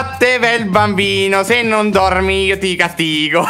Notte bel bambino, se non dormi io ti castigo.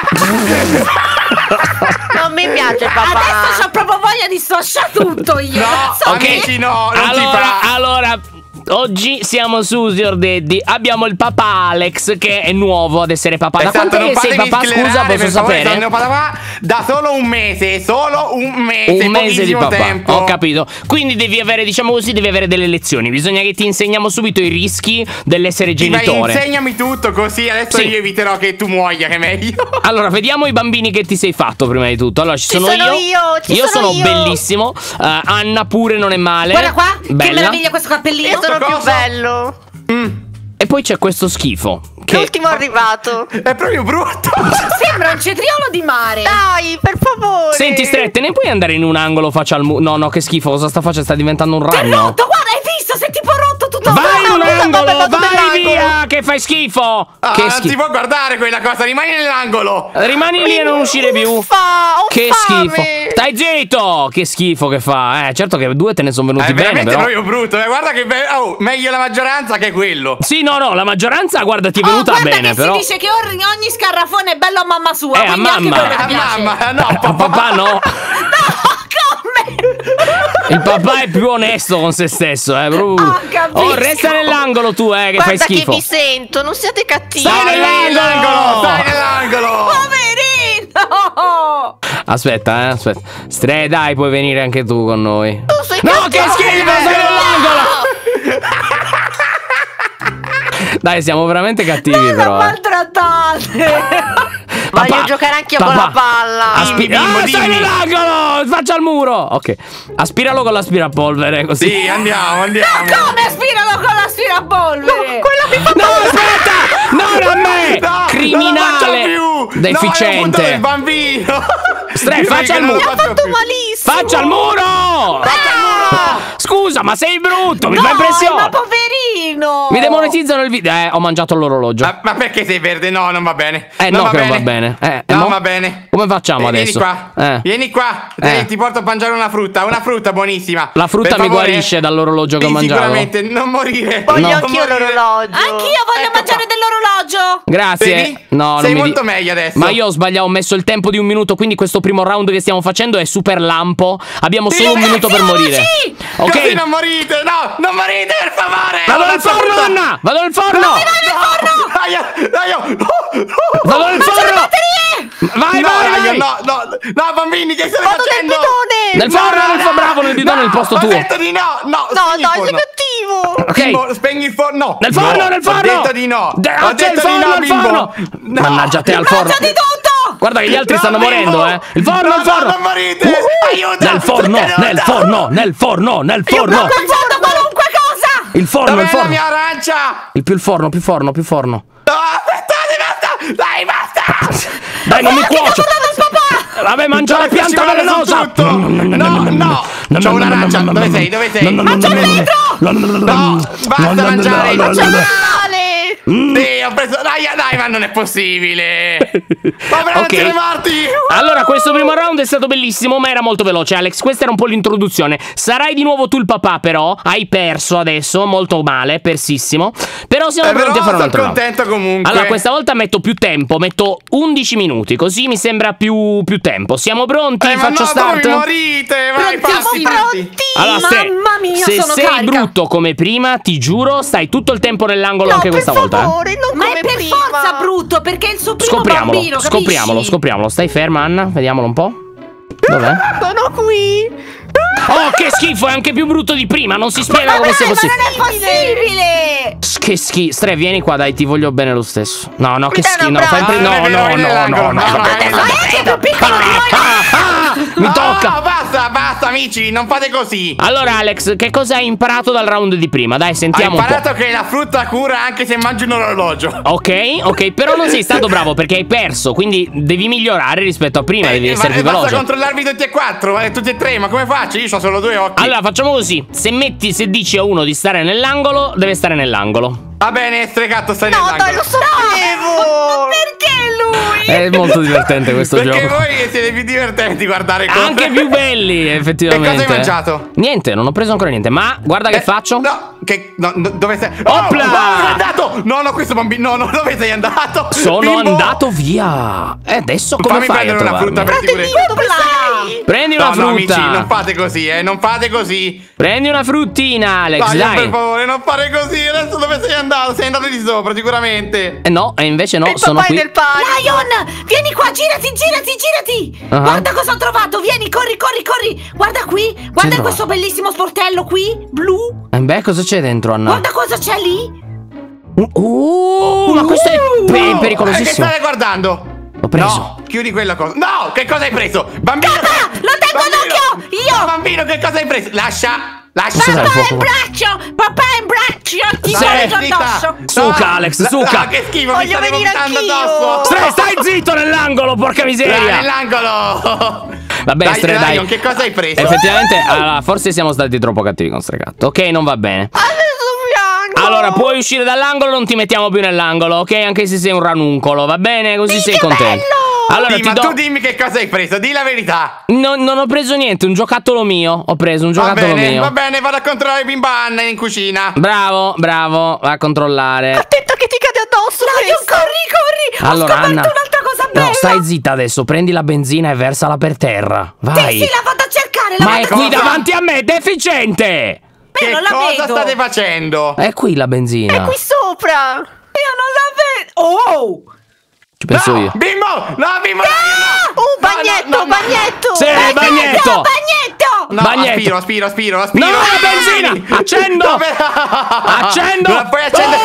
Non mi piace papà. Adesso c'ho proprio voglia di sfasciare tutto io. No, amici no, non si fa. Allora, oggi siamo su Use Your Daddy. Abbiamo il papà Alex che è nuovo ad essere papà. Da quanto che sei papà, scusa, posso sapere? Da solo un mese, un mese di papà, tempo. Ho capito. Quindi devi avere, diciamo così, devi avere delle lezioni. Bisogna che ti insegniamo subito i rischi dell'essere genitore. Insegnami tutto, così adesso io eviterò che tu muoia, che è meglio. Allora, vediamo i bambini che ti sei fatto prima di tutto. Allora, ci sono io sono bellissimo. Anna pure non è male. Guarda qua, bella. che meraviglia questo cappellino. Io sono più bello. E poi c'è questo schifo che... L'ultimo arrivato. È proprio brutto. Sembra un cetriolo di mare. Dai, per favore. Senti, Strette, ne puoi andare in un angolo faccia al muro? No, che schifo, cosa sta facendo? Sta diventando un ragno. È rotto, guarda, hai visto? Se tipo rotto tutto. Vai in un angolo, vai via, che fai schifo. Che non schifo. si può guardare quella cosa, rimani nell'angolo. Rimani lì e non uscire più. Che schifo. Stai zitto. Che schifo che fa. Certo che due te ne sono venuti bene, però. È proprio brutto. Guarda che meglio la maggioranza che quello. Sì, no, la maggioranza, guarda, ti è venuta bene, che però. si dice che ogni scarrafone è bello a mamma sua. A mamma. A mamma, no, a papà no. No, come? Il papà è più onesto con se stesso, Oh, resta nell'angolo tu, che fai schifo. Guarda che vi sento, non siate cattivi. Stai nell'angolo. Stai nell'angolo. Poverino. Aspetta. Stre, dai, puoi venire anche tu con noi. No, che schifo, stai nell'angolo. Dai, siamo veramente cattivi, però. Maltrattate. Voglio giocare anche io con la palla. Stai nell'angolo! Faccia al muro! Ok. Aspiralo con l'aspirapolvere, così. Sì, andiamo. Ma come aspiralo con l'aspirapolvere? No, aspetta! Non a me! No, criminale! Deficiente! No, è il bambino! Stre, faccia al muro! Mi ha fatto malissimo! Faccia al muro! Scusa, ma sei brutto! Mi fa impressione! Ma poverino! Mi demonetizzano il video. Ho mangiato l'orologio. Ma perché sei verde? No, non va bene. No, che non va bene. No, va bene. Come facciamo adesso? Vieni qua. Ti porto a mangiare una frutta buonissima. La frutta mi guarisce dall'orologio che ho mangiato. Sicuramente, non morire. Voglio anch'io l'orologio. Anch'io voglio mangiare dell'orologio. Grazie. Vedi? No, sei non molto meglio adesso. Ma io ho sbagliato, ho messo il tempo di 1 minuto, quindi questo primo round che stiamo facendo è super lampo. Abbiamo solo 1 minuto per morire. Ok. Così non morite. No, non morite, per favore. Vado nel forno, Anna. Vado nel forno. Vado nel forno. Vai. No, bambini, che state facendo? Nel forno, bravo, nel bidone, nel posto tuo. Ho detto di no. No, sei cattivo. Ok. Spegni il forno. No. Nel forno. Ho detto di no. Ho detto di no, bimbo. Mannaggia te al forno. Di tutto. Guarda che gli altri stanno morendo, Il forno, il forno. Non morite. Aiuto. Nel forno. Sto mangiando qualunque cosa. Il forno, Dov'è la mia arancia? Più forno. No, aspettate, basta. Dai, basta. Dai, non mi cuocio. Vabbè, mangia la pianta velenosa. No. C'ho un'arancia. Dove sei? Mangia dentro. No, basta mangiare. Male. Ho preso. Dai, ma non è possibile. Ok. Allora, questo primo round è stato bellissimo, ma era molto veloce, Alex. Questa era un po' l'introduzione. Sarai di nuovo tu il papà, però. Hai perso adesso, molto male, persissimo. Però siamo pronti a fare un altro round. Sono contento comunque. Allora, questa volta metto più tempo, metto 11 minuti, così mi sembra più tempo. Siamo pronti? Faccio start. Come morite? Vai, Pronti. Allora, Mamma mia, se sono sei carica. brutto come prima, ti giuro, stai tutto il tempo nell'angolo anche questa volta. Favore, non Ma come è per prima. forza brutto, perché è il suo primo bambino, capisci? Scopriamolo. Stai ferma, Anna, vediamolo un po'. Dov'è? Sono qui. Oh, che schifo, è anche più brutto di prima, non si spiega come sia possibile. Ma non è possibile! Che schifo. Stre, vieni qua, dai, ti voglio bene lo stesso. No, che schifo. No, fai No. È più piccolo di noi. Mi tocca. Basta, amici, non fate così. Allora, Alex, che cosa hai imparato dal round di prima? Dai, sentiamo Ho un po'. imparato che la frutta cura anche se mangi un orologio. Ok, però non sei stato bravo perché hai perso, quindi devi migliorare rispetto a prima, devi essere più veloce. Basta controllarvi tutti e 4, tutti e 3, ma come faccio? Io ho solo 2 occhi. Allora, facciamo così. Se dici a uno di stare nell'angolo, deve stare nell'angolo. Va bene, Stregatto, stai nell'angolo. No, dai, lo sapevo. Perché lui? È molto divertente questo Perché gioco. voi siete più divertenti guardare Anche più belli, effettivamente. E cosa hai mangiato? Niente, non ho preso ancora niente. Ma guarda che faccio. No, dove sei? Opla! Dove sei andato? No, questo bambino. No, dove sei andato? Sono Bimbo! andato via. E adesso come Fammi fai a prendere una frutta trovarmi? per sicurezza. Dove sei? Prendi una No, frutta. amici, non fate così, non fate così. Prendi una fruttina, Alex, Dai, per dai. favore, non fare così. Adesso dove sei andato? Sei andato di sopra, sicuramente. No, e invece no, Il sono papà è qui. nel pane. Lion, vieni qua, girati. Ah. Guarda cosa ho trovato, vieni, corri. Guarda qui, guarda trovato? questo bellissimo sportello qui, blu. Beh, cosa c'è dentro, Anna? Guarda cosa c'è lì. Ma questo è Che pericolosissimo. stai guardando? L'ho preso. No, chiudi quella cosa. No, che cosa hai preso? Bambino! Papà, lo tengo d'occhio, io! No, bambino, che cosa hai preso? Lascia! Cos'è il Papà è fuoco? in braccio, papà è in braccio, ti Sì, voglio zitta. addosso. Suca, Alex, suca. Ah, che schifo, mi Voglio stai venire vomitando anch'io. addosso. Stai zitto nell'angolo, porca Dai, miseria. nell'angolo. Vabbè, Dai, Stre, dai. Lion, che cosa hai preso? Effettivamente, allora, forse siamo stati troppo cattivi con Stregatto. Ok, non va bene. Adesso piango. Allora, puoi uscire dall'angolo, non ti mettiamo più nell'angolo, ok? Anche se sei un ranuncolo, va bene? Così sei contento. Allora, Sì, ti ma do. tu dimmi che cosa hai preso, di la verità. Non ho preso niente, un giocattolo mio. Ho preso un giocattolo mio. Va bene, vado a controllare bimba Anna in cucina. Bravo, va a controllare. Attento che ti cade addosso. Lion, questa. corri. Allora, ho scoperto Anna. un'altra cosa bella. No, stai zitta adesso, prendi la benzina e versala per terra. Vai. Sì, la vado a cercare, Ma è qui Cosa? davanti a me, deficiente! Io Che non la cosa vedo. state facendo? È qui la benzina. È qui sopra. Io non la vedo. Oh! Ci penso No, io. bimbo! No, bimbo! No, Bagnetto, bagnetto. Sì, bagnetto! Bagnetto! No, Bagnetto. aspiro. No, la benzina! Accendo! Accendo! Non la puoi accendere!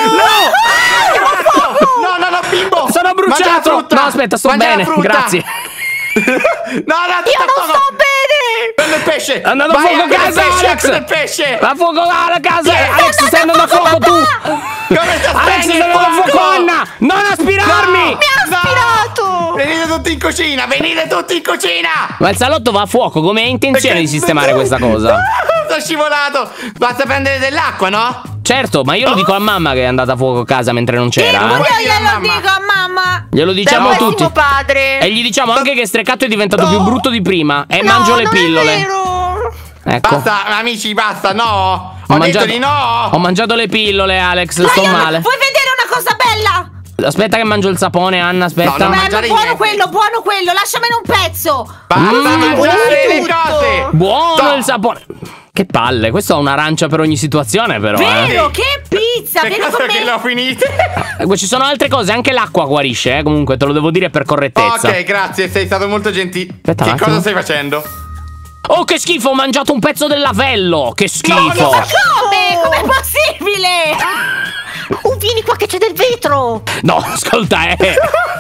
Oh! No, bimbo! Sono Mangia la bruciato! frutta! No, aspetta, sto Mangia la bene, frutta! grazie. No, Io non sto bene. Prendo il pesce! È andato a Vai, fuoco prendo il casa, pesce, Alex! prendo il pesce! Va a fuoco alla casa! Alex, stai andando a fuoco tu! Come si Alex, spegne stai il andando a fuoco, Anna! Non aspirarmi! Mi ha aspirato. Venite tutti in cucina! Venite tutti in cucina! Ma il salotto va a fuoco, come hai intenzione di sistemare questa cosa? Sono scivolato! Basta prendere dell'acqua, no? Certo, ma io lo dico a mamma che è andata a fuoco casa mentre non c'era. Io dire a glielo mamma? dico a mamma. Glielo diciamo Da tutti. pessimo padre. E gli diciamo anche che Strecatto è diventato più brutto di prima. E mangio le non pillole. È vero. Ecco. Basta, amici, basta, no! Ho Ho mangiato, detto di no! ho mangiato le pillole, Alex. Sto Lion, male. vuoi vedere una cosa bella? Aspetta che mangio il sapone, Anna. Aspetta. No, non Bello, mangiare buono niente. buono quello, lasciamene un pezzo. Basta Mm, mangiare le tutto. cose! Buono No. il sapone. Che palle. Questo ha un'arancia per ogni situazione, però. Vero, che pizza, Che vieni cosa con che me. l'ho finite? Ci sono altre cose, anche l'acqua guarisce, comunque, te lo devo dire per correttezza. Ok, grazie, sei stato molto gentile. Aspetta un Che attimo. cosa stai facendo? Oh, che schifo, ho mangiato un pezzo del lavello. Che schifo. Ma come? Com'è possibile? Vieni qua che c'è del vetro. No, ascolta, Vieni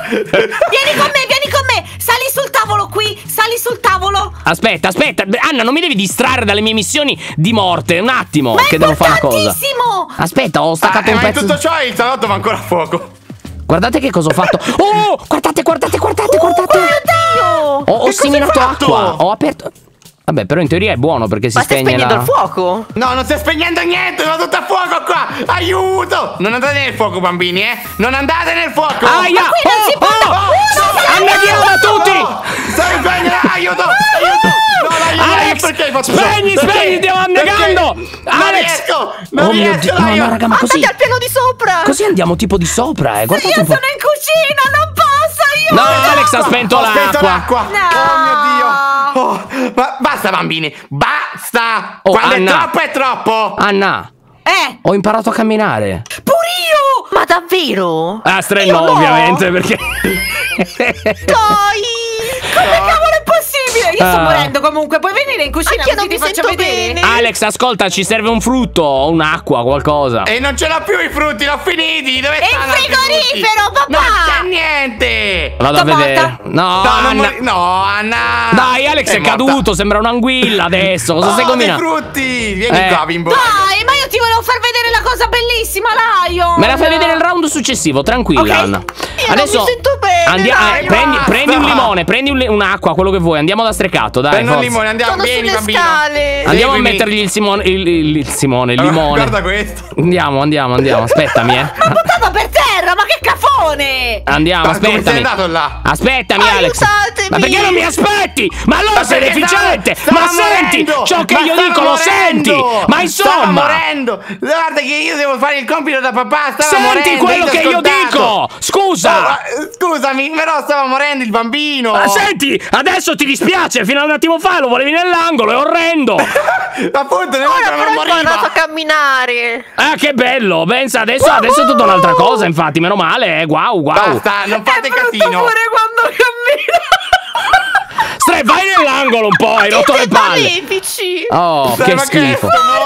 con me. Sali sul tavolo qui, sali sul tavolo. Aspetta. Anna, non mi devi distrarre dalle mie missioni di morte. Un attimo, Ma è che devo fare una cosa. importantissimo. Aspetta, ho staccato un ma in pezzo. tutto ciò il salotto va ancora a fuoco. Guardate che cosa ho fatto. Oh, guardate. Ho Che seminato cosa hai fatto? acqua. Ho aperto. Vabbè, però in teoria è buono perché si Ma stai spegne spegnendo la... il fuoco? No, non stai spegnendo niente, va tutto a fuoco qua! Aiuto! Non andate nel fuoco, bambini, Non andate nel fuoco! Aia! qui non si può. Anna, chiama tutti! Stai spegnendo! Aiuto! No, Alex, perché hai fatto spegni, stiamo annegando! Non Alex! riesco! Oh Non mio riesco, Dio, no, raga, ma così... Andate al piano di sopra. Così andiamo tipo di sopra, guardate Io un po'. sono in cucina, non posso, aiuto. No, Alex ha spento Ho spento l'acqua. l'acqua! Oh mio Dio! Ma basta, bambini! Basta! Oh, Quando Anna. è troppo, è troppo! Anna, ho imparato a camminare. Pure io. Ma davvero? Ah, Io no, no. ovviamente, perché... Dai. Come cavolo è possibile? Io sto Ah. morendo comunque. Puoi venire in cucina Anch'io così non ti mi faccio sento vedere? bene. Alex, ascolta, ci serve un frutto, un'acqua, qualcosa. E non ce l'ho più i frutti, l'ho finiti! Dove E il stanno altri frigorifero, frutti? papà! Non c'è niente! Vado a Sto vedere. morta. No, No, Anna. no, Anna! Dai, Alex è morta. caduto, sembra un'anguilla adesso. Cosa stai dei combinando? frutti! Vieni qua, bimbo! Dai, ma io ti volevo far vedere la cosa bellissima, Lion. Me la fai vedere il round successivo, tranquilla, Ok. Anna. Io non mi sento bene, dai, basta. prendi un limone, prendi un'acqua, quello che vuoi. Andiamo da Strecatto, dai. Prendo un forza. limone, andiamo, Sono vieni, sulle bambino! scale. Andiamo a Seguimi. mettergli il limone. Guarda questo! Andiamo, aspettami, Buttato per terra, ma che cafone! bambone! Andiamo, Ma come sei aspettami. andato là? Aspettami, Alex. Aiutatemi! Ma perché non mi aspetti? Ma allora sei perché deficiente! stava Ma senti morendo! ciò che Ma io stava dico, lo morendo! senti! Ma Stava insomma! morendo! Guarda che io devo fare il compito da papà, stava morendo! Senti quello che io dico! Scusa! Scusami, però stava morendo il bambino! Ma senti, adesso ti dispiace, fino a un attimo fa lo volevi nell'angolo, è orrendo! Appunto, Ora non però è moriva! tornato a camminare. Ah, che bello! Pensa, adesso è tutta un'altra cosa, infatti, meno male, wow. Basta, non fate casino! Pure quando cammina! Stre, vai nell'angolo un po', hai rotto le palle! Magnifici! Oh, che Ma schifo!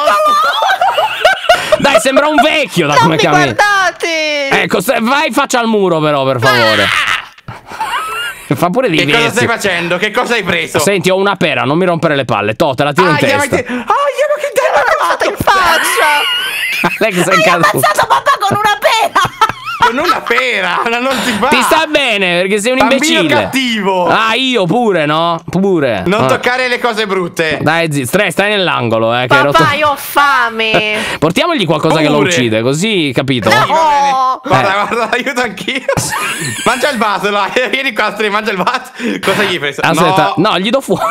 è Dai, sembra un vecchio da Non come mi cammina. guardate! Ecco, vai faccia al muro però, per favore. Fa pure dei Che cosa versi. stai facendo? Che cosa hai preso? Senti, ho una pera, non mi rompere le palle. Te la tiro in testa. Ma che dai in faccia! Alex è Hai caduto. ammazzato papà con una pera! con una pera! Non si fa! Ti sta bene, perché sei un Bambino imbecille. cattivo! Ah, io pure, no? Pure. Non Ah. toccare le cose brutte! Dai, stai nell'angolo, che hai rotto. Papà, io ho fame! Portiamogli qualcosa che lo Pure. uccide, così, capito? Sì, va bene. No. Guarda, aiuto anch'io! Mangia il vaso, là! Vieni qua, Stray, mangia il vaso! Cosa gli hai preso? Aspetta, no, gli do fuoco.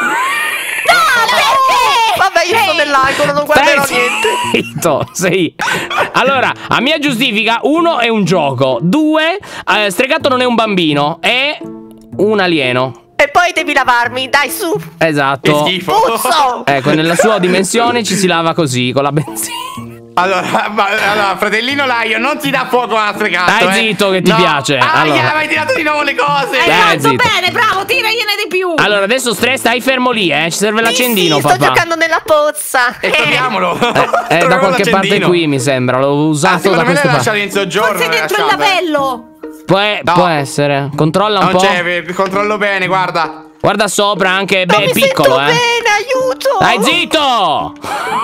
Vabbè, io sto nell'angolo, non guarderò niente. Zitto, sì. Allora, a mia giustifica, 1 è un gioco, 2, Stregato non è un bambino, è un alieno. E poi devi lavarmi, dai, su! Che Esatto. schifo! Puzzo! Ecco, nella sua dimensione ci si lava così, con la benzina. Allora, fratellino Laio, non si dà fuoco a Stregato. Dai, zitto, che ti piace. Allora. Hai tirato di nuovo le cose. Hai fatto zitto. bene, bravo, tiragliene di più! Allora, adesso stai fermo lì, ci serve l'accendino, sì, papà. sto giocando nella pozza. E troviamolo. Da Troviamo qualche parte l'accendino. qui, mi sembra. L'ho usato Secondo da me queste l'hai parti. lasciato in soggiorno. Forse dentro il lavello! Può essere. Controlla un Non po'. c'è, controllo bene, guarda. Guarda sopra anche, Non beh, è mi piccolo, sento bene, aiuto! Dai, zitto!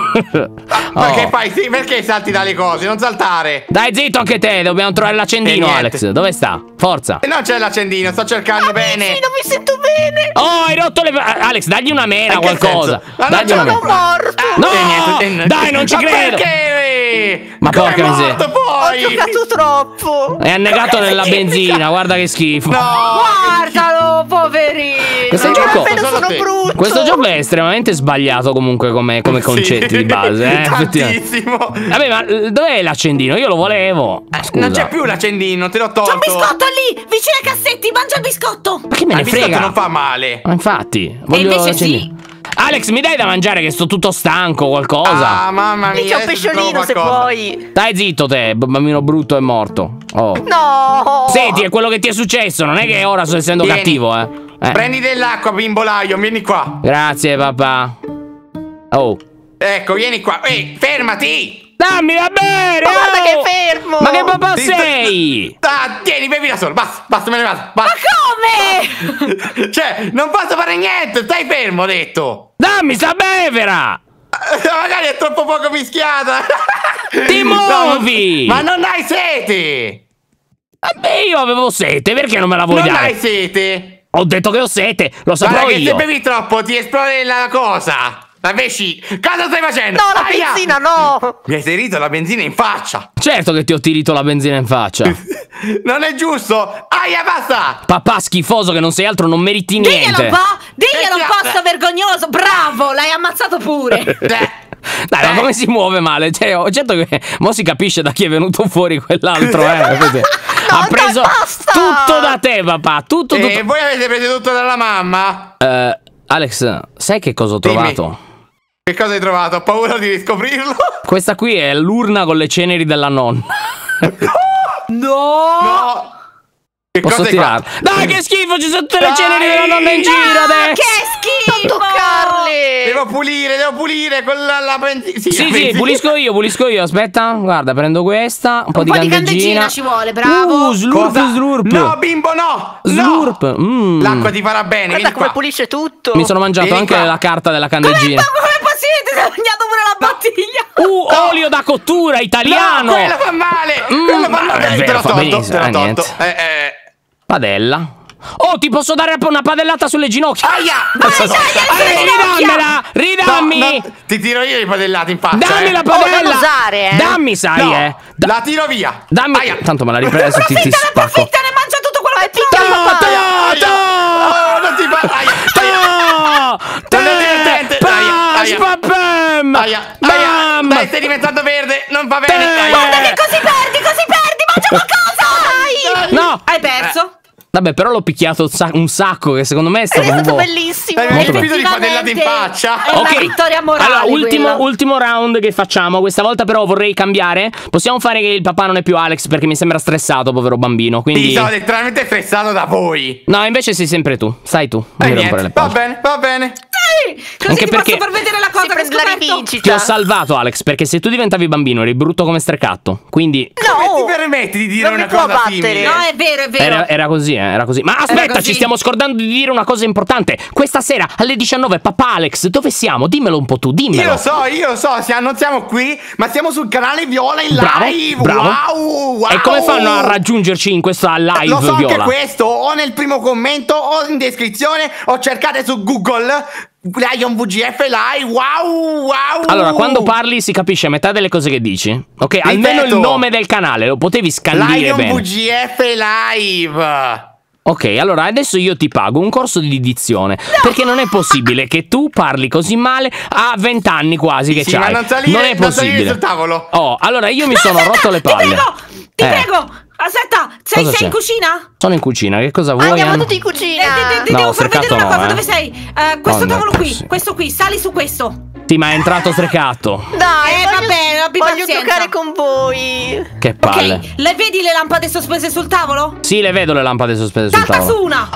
Ma Oh. che fai? Sì, perché salti dalle cose? Non saltare. Dai, zitto anche te, dobbiamo trovare l'accendino, E niente. Alex. Dove sta? Forza. E non c'è l'accendino, sto cercando bene. Sì, non mi sento bene! Oh, hai rotto le... Alex, dagli una mela, In che qualcosa. senso? Ma non Dagli una ce l'ho mela. morto! No! niente. Dai, non ci Ma credo. Perché? Ma come porca è miseria. morto Ho poi? giocato troppo! È annegato nella benzina, guarda che schifo. No. Guardalo, poverino! Questo Io gioco... appena Solo sono te. brutto! Questo gioco è estremamente sbagliato comunque come concetti di base, effettivamente. Tantissimo. Vabbè, ma dov'è l'accendino? Io lo volevo. Scusa. Non c'è più l'accendino, te l'ho tolto. C'è un biscotto lì, vicino ai cassetti, mangia il biscotto! Ma che me ne Il biscotto frega? non fa male. Ma infatti, voglio invece l'accendino. sì. Alex, mi dai da mangiare che sto tutto stanco, qualcosa? Ah, mamma mia. Lì c'è un adesso ti trovo pesciolino se qualcosa. vuoi! Dai zitto te, bambino brutto e morto. Oh. No! Senti, è quello che ti è successo, non è che ora sto essendo Vieni. cattivo, Prendi dell'acqua, bimbolaio, vieni qua. Grazie, papà. Oh. Ecco, vieni qua. Ehi, fermati! Dammi da bere! Ma guarda oh! che è fermo! Ma che papà Ti sei? Ah, tieni, bevi da solo. Basta, me ne vado. Basta. Come? Cioè, non posso fare niente, stai fermo, ho detto. Dammi sta bevera! Magari è troppo poco mischiata. Ti muovi! Ma non hai sete! Vabbè, io avevo sete, perché non me la vuoi Non dare? hai sete! Ho detto che ho sete, lo saprò Guarda che io. se bevi troppo ti esplode la cosa. La vesci. Cosa stai facendo? No, la Aia! benzina no! Mi hai serito la benzina in faccia. Certo che ti ho tirito la benzina in faccia. Non è giusto. Aia, basta. Papà schifoso che non sei altro, non meriti Diglielo niente. un po'! Diglielo un po', Eh, sto vergognoso! Bravo, l'hai ammazzato pure! Dai, ma come si muove male? Cioè, certo che mo si capisce da chi è venuto fuori quell'altro, Così. Ha dai, preso basta! tutto da te, papà. Tutto. E voi avete preso tutto dalla mamma? Alex, sai che cosa ho Dimmi. trovato? Che cosa hai trovato? Ho paura di riscoprirlo. Questa qui è l'urna con le ceneri della nonna. No. Che Posso cosa hai tirarla? fatto? Dai, che schifo! Ci sono tutte le Dai! ceneri della nonna in giro adesso! Che schifo! Non toccarle! Devo pulire con la benzina. Sì, pulisco io. Aspetta, guarda, prendo questa. Un po' di candeggina. ci vuole, bravo! Slurp, Cosa? slurp. No, bimbo, no! Slurp. No. L'acqua ti farà bene, Guarda vieni come qua. pulisce tutto! Mi sono mangiato Vieni anche qua. la carta della Come candeggina. è possibile? Ti sei bagnato pure la bottiglia! Olio da cottura italiano. No, quello fa male! Quello fa male! è Te vero, l'ho fa tolto, benissimo, te l'ho tolto. niente. Padella. Oh, ti posso dare una padellata sulle ginocchia. Ridammela! Ridammi! No, ti tiro io i padellati in faccia. Dammi la non padella! usare, Dammi, sai, No, la tiro via. Dammi. Tanto me l'ha ripreso, ti spacco. Ne mangia tutto quello che Non ti fa. Non è divertente. Dai, stai diventando verde. Non va bene. Guarda che così perdi, mangia qualcosa! No! Hai perso? Vabbè, però l'ho picchiato un sacco, che secondo me è stato un po'. bellissimo. Hai riempito di padellate in faccia. È una vittoria morale. Allora, ultimo round che facciamo. Questa volta però vorrei cambiare. Possiamo fare che il papà non è più Alex, perché mi sembra stressato, povero bambino. Quindi sono letteralmente stressato da voi. no, invece sei sempre tu. Stai tu. Non mi rompere le palle. Va bene. Così Anche ti perché posso far vedere la cosa che ho prende la scoperto. rivincita. ti ho salvato, Alex, perché se tu diventavi bambino eri brutto come Strecatto. Quindi Come ti permetti di dire non mi una può cosa battere. simile? No, è vero. era così, era così. Ma aspetta, così. ci stiamo scordando di dire una cosa importante. Questa sera alle 19, papà Alex, dove siamo? Dimmelo un po' tu, dimmelo. Io lo so, non siamo qui, ma siamo sul canale Viola in live. Bravo. Wow. E come fanno a raggiungerci in questa live, Lo so Viola? anche questo, o nel primo commento o in descrizione, o cercate su Google Lion VGF Live. Wow. Allora, quando parli si capisce a metà delle cose che dici. Ok, almeno il nome del canale lo potevi scandire Lion bene. VGF Live. Ok, allora adesso io ti pago un corso di dizione. Perché non è possibile che tu parli così male a 20 anni quasi che Sì, c'hai. ma non salire possibile. sul tavolo. Oh, allora io mi sono rotto le palle. Ti prego. Aspetta, sei Cosa c'è? in cucina? Sono in cucina, che cosa vuoi? Andiamo Anna? tutti in cucina. Ti No, devo far Strecatto vedere una no, cosa, dove sei? Questo Oh, no, tavolo qui, sì. questo qui, sali su questo. Sì, ma è entrato Strecatto. Dai, va bene, abbi voglio pazienza. giocare con voi. Che palle. Ok, le vedi le lampade sospese sul tavolo? Sì, le vedo le lampade sospese sul Salta tavolo. su una.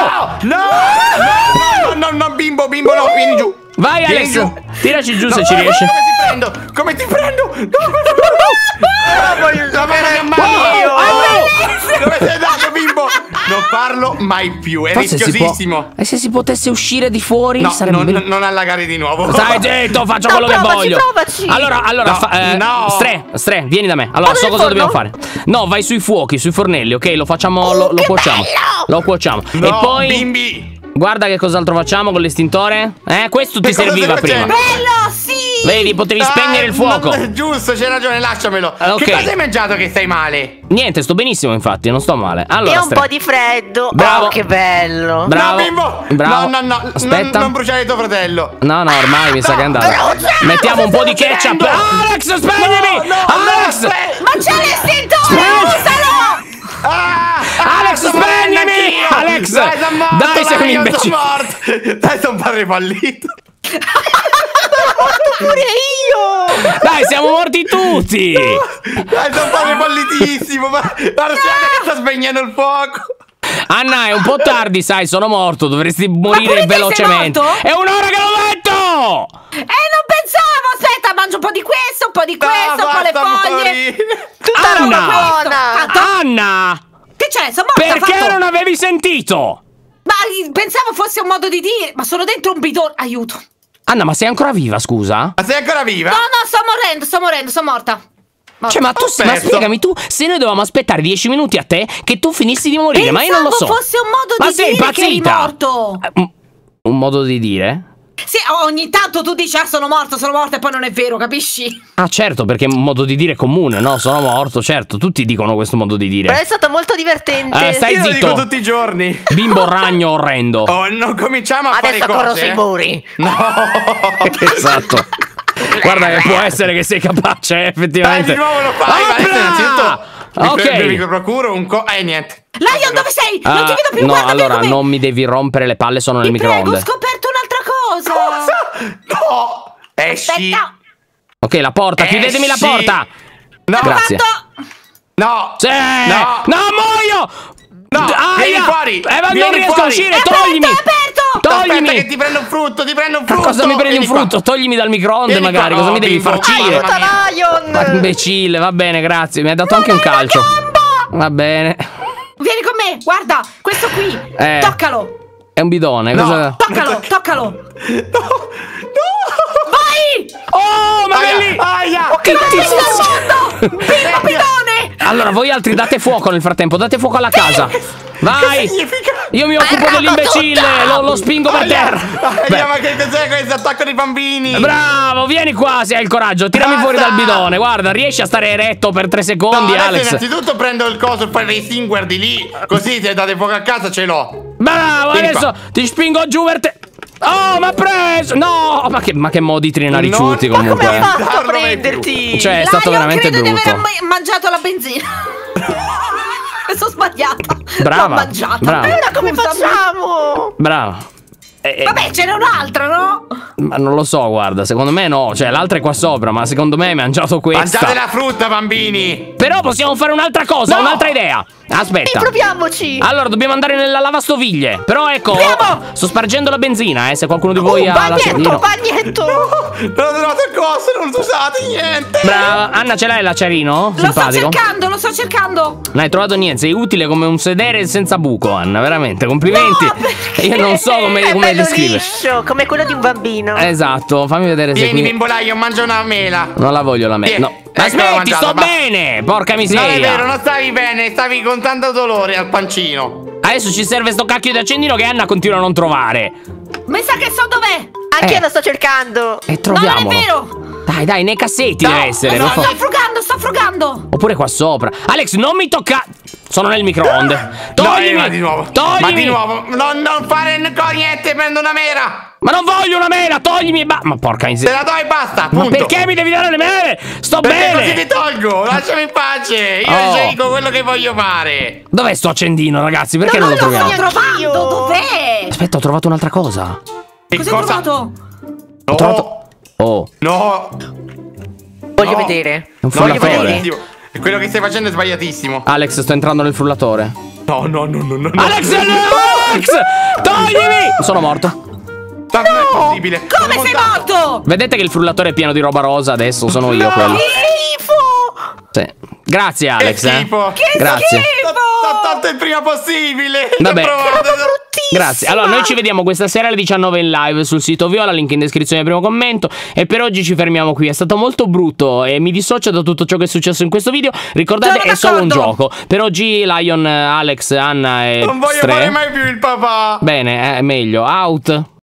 No, bimbo, no, vieni giù. Vai, Vieni Alex, giù. tiraci giù se ci riesci. Come ti prendo? Voglio giocare a Dove sei andato, bimbo? Non parlo mai più, è Forse rischiosissimo. E se si potesse uscire di fuori? No, sarebbe... non allagare di nuovo. Stai zitto, faccio No, quello che provaci, voglio. provaci. Allora, No. Stre, vieni da me. Allora, Vado so nel cosa forno? dobbiamo fare. No, vai sui fuochi, sui fornelli, ok? Lo facciamo, lo che cuociamo. bello! Lo cuociamo. No, E poi bimbi. guarda che cos'altro facciamo con l'estintore. Questo ti Che cosa serviva stai prima. facendo? Bello, sì. Vedi, potevi spegnere il fuoco. Giusto, c'hai ragione, lasciamelo. Ok. Che cosa hai mangiato che stai male? Niente, sto benissimo, infatti, non sto male. Allora, E un Stre, po' di freddo. Bravo. Oh, che bello. bravo. No, bimbo. Bravo. No. Aspetta. Non bruciare tuo fratello. No, ormai mi sa che è andato. Mettiamo un po' di ketchup. prendo. Alex, spegnimi! Alex! Ma c'è l'estintore, usalo. Alex, spegnimi! Alex! Dai, sono morto, Dai, sei un io imbecille. sono morto. Dai, sono padre fallito. Pure io. Dai, siamo morti tutti! Dai, sono padre fallitissimo. Guarda che sta spegnendo il fuoco. Anna, è un po' tardi, sai, sono morto. Dovresti morire pure te sei velocemente. morto? È un'ora che l'ho detto! Non pensavo. Aspetta, mangio un po' di questo, un po' di questo, un po' le basta foglie. morire. Anna! Buona. Anna! Che c'è? Sono morta. Perché fatto. non avevi sentito? Ma pensavo fosse un modo di dire. Ma sono dentro un bidone. Aiuto. Anna, ma sei ancora viva, scusa? Ma sei ancora viva? No, sto morendo, sono morta. Cioè, ma tu, ma perso. spiegami tu, se noi dovevamo aspettare 10 minuti a te che tu finissi di morire, ma io non lo so. Pensavo fosse un modo Ma di sei dire che eri impazzita? morto. Un modo di dire? Sì, ogni tanto tu dici sono morta e poi non è vero, capisci? Ah, certo, perché è un modo di dire comune, no? Sono morto, certo, tutti dicono questo modo di Però dire. è stato molto divertente. Stai Io lo dico zitto, tutti i giorni. bimbo ragno orrendo. Oh, non cominciamo a Adesso fare corro cose. sui muri. No. Esatto. Guarda che può essere che sei capace, Dai, effettivamente. di nuovo lo fai. Ma adesso innanzitutto Ok. mi procuro un niente. Lion, dove sei? Non ti vedo più, no, guarda allora com'è. non mi devi rompere le palle, sono nel Ti prego, ho microonde. scoperto un'altra cosa. No. Esci. Aspetta. Ok, la porta, chiudetemi la Esci. porta. No. Grazie. Fatto. No. Sì. No. No, muoio. No, vieni Aia. fuori. Ma non Vieni riesco a fuori. uscire, È toglimi. aperto. Toglimi. Aspetta che ti prendo un frutto, Ma cosa mi prendi un Vieni qua. frutto? Toglimi dal microonde Vieni magari, qua. cosa Oh, mi devi bimbo, farcire? mamma mia. Lion. Ma imbecille, va bene, grazie. Mi hai dato anche un calcio. Va bene. Vieni con me, guarda, questo qui. Toccalo. È un bidone. No. Cosa... Toccalo. No. Vai. Oh, ma è lì. Aia. Che ti Bimbo bidone. Allora, voi altri date fuoco nel frattempo, date fuoco alla casa. Che Vai. significa? Io mi occupo dell'imbecille, lo spingo per terra. Ma che cos'è questo attacco dei bambini? Bravo, vieni qua se hai il coraggio. Tirami fuori dal bidone. Guarda, riesci a stare eretto per 3 secondi, Alex. Innanzitutto prendo il coso e poi il extinguer di lì. Così se date fuoco a casa ce l'ho. Bravo, Vieni adesso ti spingo giù per te. Oh, ma ha preso! No! Ma che modi trinariciuti comunque. Come hai fatto a prenderti? Cioè, è stato veramente credo brutto. di aver mangiato la benzina. Sono sbagliata. Brava, L'ho mangiata. brava. E ora Come facciamo? Bravo. Vabbè, ce n'è un'altra, no? Ma non lo so, guarda, secondo me no. Cioè, l'altra è qua sopra, ma secondo me hai mangiato questa. Mangiate la frutta, bambini. Però possiamo fare un'altra cosa, un'altra idea. Aspetta. Proviamoci. Allora, dobbiamo andare nella lavastoviglie. Però ecco, Andiamo! sto spargendo la benzina, se qualcuno di voi ha l'acerino. Bagnetto. Non ho trovato cose, non usate niente. Brava, Anna, ce l'hai l'acerino? Lo sto Simpatico. cercando, lo sto cercando. Non hai trovato niente, sei utile come un sedere senza buco, Anna, veramente, complimenti. Io non so come bello descrivere. liscio, come quello di un bambino. Esatto, fammi vedere se Vieni, qui... bimbolaio, mangio una mela. Non la voglio la mela. Vieni. No. Ecco, Aspetti, mangiata, sto basta. bene! Porca Non miseria! è vero, non stavi bene, stavi con tanto dolore al pancino. Adesso ci serve sto cacchio di accendino che Anna continua a non trovare. Mi sa che so dov'è. Anche io lo sto cercando. E No, non è troviamolo. vero. Dai, nei cassetti deve essere. no, lo so. Sto frugando, sto frugando. Oppure qua sopra. Alex, non mi tocca. Sono nel microonde. Toglimi! Ma di nuovo. Toglimi! Ma di nuovo. Non fare niente, prendo una mela. Ma non voglio una mela, toglimi e ma porca Te miseria. la do e basta, Ma punto. perché mi devi dare le mele? Sto Perché così bene! ti tolgo, lasciami in pace. Io Oh. scelgo quello che voglio fare. Dov'è sto accendino, ragazzi? Perché non lo Sto troviamo? trovando, dov'è? Aspetta, ho trovato un'altra cosa. Che Cosa hai trovato? Ho trovato. Oh, No. Voglio No. vedere. è un Voglio frullatore. vedere. E quello che stai facendo è sbagliatissimo. Alex, sto entrando nel frullatore. No. Alex, Alex! Toglimi! Sono morto. Non è possibile. Come sei morto? Vedete che il frullatore è pieno di roba rosa adesso? Sono io quello. Schifo. Sì. Grazie, Alex. schifo. Che Grazie. T'ho tolto il prima possibile. Vabbè. T'ho provato. Grazie. Allora, noi ci vediamo questa sera alle 19 in live sul sito Viola, link in descrizione al primo commento. E per oggi ci fermiamo qui. È stato molto brutto e mi dissocio da tutto ciò che è successo in questo video. Ricordate, Sono è solo un d'accordo. gioco. Per oggi Lion, Alex, Anna e Non voglio Stre. fare mai più il papà. Bene, è meglio. Out.